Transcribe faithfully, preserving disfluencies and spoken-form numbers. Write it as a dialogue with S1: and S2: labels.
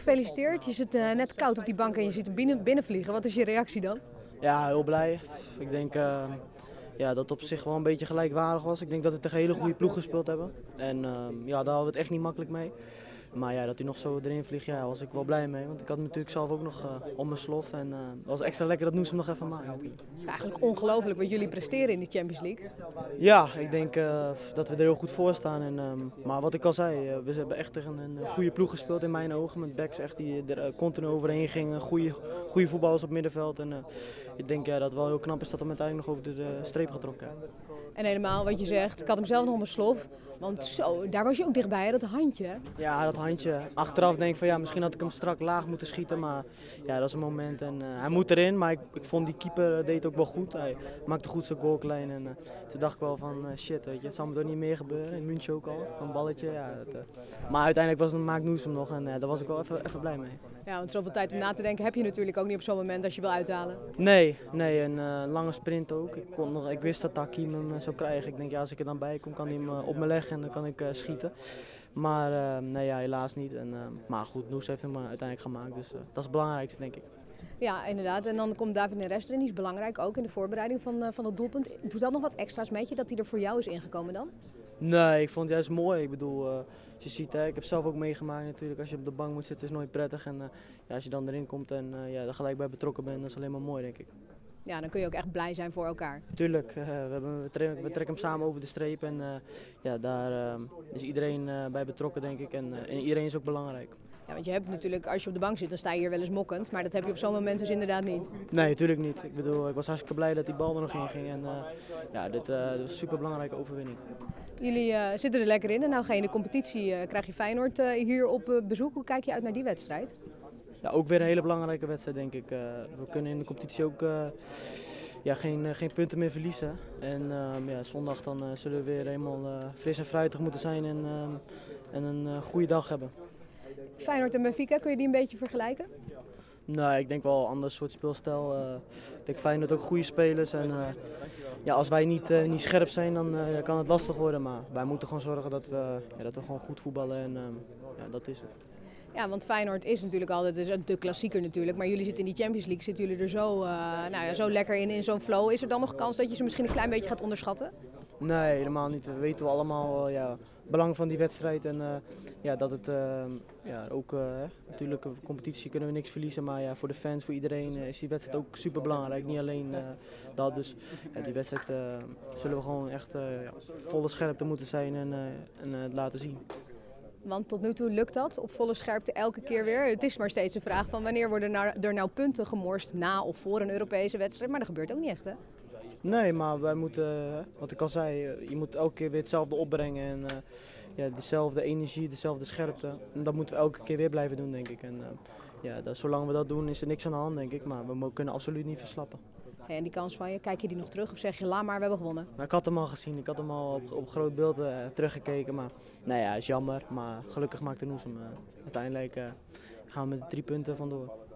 S1: gefeliciteerd. Je zit uh, net koud op die bank en je ziet hem binnen, binnenvliegen. Wat is je reactie dan?
S2: Ja, heel blij. Ik denk uh, ja, dat het op zich wel een beetje gelijkwaardig was. Ik denk dat we tegen een hele goede ploeg gespeeld hebben. En uh, ja, daar hadden we het echt niet makkelijk mee. Maar ja, dat hij nog zo erin vliegt, ja, was ik wel blij mee. Want ik had natuurlijk zelf ook nog uh, om mijn slof. En uh, het was extra lekker dat Noes hem nog even maakte.
S1: Het is eigenlijk ongelooflijk wat jullie presteren in de Champions League.
S2: Ja, ik denk uh, dat we er heel goed voor staan. En, um, maar wat ik al zei, uh, we hebben echt tegen een goede ploeg gespeeld in mijn ogen. Met backs echt die er uh, continu overheen gingen. Goede, goede voetballers op middenveld. En uh, ik denk ja, dat het wel heel knap is dat we hem uiteindelijk nog over de, de streep getrokken hebben.
S1: En helemaal wat je zegt, ik had hem zelf nog op mijn slof. Want zo, daar was je ook dichtbij, hè? Dat handje. Hè?
S2: Ja, dat handje. Achteraf denk ik van ja, misschien had ik hem strak laag moeten schieten. Maar ja, dat is een moment. En, uh, hij moet erin, maar ik, ik vond die keeper deed ook wel goed. Hij maakte goed zijn goalklein. En uh, toen dacht ik wel van uh, shit, weet je, het zal me toch niet meer gebeuren. In München ook al, een balletje. Ja, dat, uh. Maar uiteindelijk was het Maak Noes hem nog en uh, daar was ik wel even, even blij mee.
S1: Ja, want zoveel tijd om na te denken heb je natuurlijk ook niet op zo'n moment als je wil uithalen.
S2: Nee, nee, een uh, lange sprint ook. Ik, kon nog, ik wist dat Hakim hem uh, zou krijgen. Ik denk ja, als ik er dan bij kom, kan hij hem uh, op me leggen en dan kan ik uh, schieten. Maar uh, nee, ja, helaas niet. En, uh, maar goed, Noes heeft hem uh, uiteindelijk gemaakt, dus uh, dat is het belangrijkste, denk ik.
S1: Ja, inderdaad. En dan komt David Neres erin. Die is belangrijk ook in de voorbereiding van, uh, van het doelpunt. Doet dat nog wat extra's met je, dat hij er voor jou is ingekomen dan?
S2: Nee, ik vond het juist mooi. Ik bedoel, uh, als je ziet, hè, ik heb zelf ook meegemaakt natuurlijk. Als je op de bank moet zitten is het nooit prettig. En uh, ja, als je dan erin komt en uh, ja, er gelijk bij betrokken bent, dat is alleen maar mooi, denk ik.
S1: Ja, dan kun je ook echt blij zijn voor elkaar.
S2: Tuurlijk, uh, we, hebben, we, trekken, we trekken hem samen over de streep en uh, ja, daar uh, is iedereen uh, bij betrokken, denk ik. En, uh, en iedereen is ook belangrijk.
S1: Ja, want je hebt natuurlijk, als je op de bank zit, dan sta je hier wel eens mokkend. Maar dat heb je op zo'n moment dus inderdaad niet.
S2: Nee, natuurlijk niet. Ik bedoel, ik was hartstikke blij dat die bal er nog in ging. En uh, ja, dit, uh, dit was een super belangrijke overwinning.
S1: Jullie uh, zitten er lekker in en nou ga je in de competitie, uh, krijg je Feyenoord uh, hier op uh, bezoek. Hoe kijk je uit naar die wedstrijd?
S2: Ja, ook weer een hele belangrijke wedstrijd, denk ik. Uh, we kunnen in de competitie ook uh, ja, geen, uh, geen punten meer verliezen. En uh, ja, zondag dan, uh, zullen we weer helemaal uh, fris en fruitig moeten zijn en, uh, en een uh, goede dag hebben.
S1: Feyenoord en Benfica, kun je die een beetje vergelijken?
S2: Nee, ik denk wel een ander soort speelstijl. Uh, ik denk Feyenoord ook goede spelers. En, uh, ja, als wij niet, uh, niet scherp zijn, dan uh, kan het lastig worden. Maar wij moeten gewoon zorgen dat we, ja, dat we gewoon goed voetballen en uh, ja, dat is het.
S1: Ja, want Feyenoord is natuurlijk altijd is de klassieker natuurlijk. Maar jullie zitten in die Champions League, zitten jullie er zo, uh, nou ja, zo lekker in, in zo'n flow. Is er dan nog kans dat je ze misschien een klein beetje gaat onderschatten?
S2: Nee, helemaal niet. We weten allemaal uh, ja, het belang van die wedstrijd. En uh, ja, dat het uh, ja, ook, uh, natuurlijk, een competitie kunnen we niks verliezen. Maar ja, voor de fans, voor iedereen uh, is die wedstrijd ook super belangrijk. Niet alleen uh, dat. Dus ja, die wedstrijd uh, zullen we gewoon echt uh, ja, volle scherpte moeten zijn en, uh, en uh, het laten zien.
S1: Want tot nu toe lukt dat op volle scherpte elke keer weer. Het is maar steeds een vraag van wanneer worden nou, er nou punten gemorst na of voor een Europese wedstrijd. Maar dat gebeurt ook niet echt, hè?
S2: Nee, maar wij moeten, wat ik al zei, je moet elke keer weer hetzelfde opbrengen. En uh, ja, dezelfde energie, dezelfde scherpte. En dat moeten we elke keer weer blijven doen, denk ik. En uh, ja, dat, zolang we dat doen is er niks aan de hand, denk ik. Maar we kunnen absoluut niet verslappen.
S1: Hey, en die kans van je, kijk je die nog terug of zeg je, laat maar, we hebben gewonnen?
S2: Nou, ik had hem al gezien, ik had hem al op, op groot beeld uh, teruggekeken. Maar nou ja, is jammer. Maar gelukkig maakte Noes hem. Uh, uiteindelijk uh, gaan we met drie punten vandoor.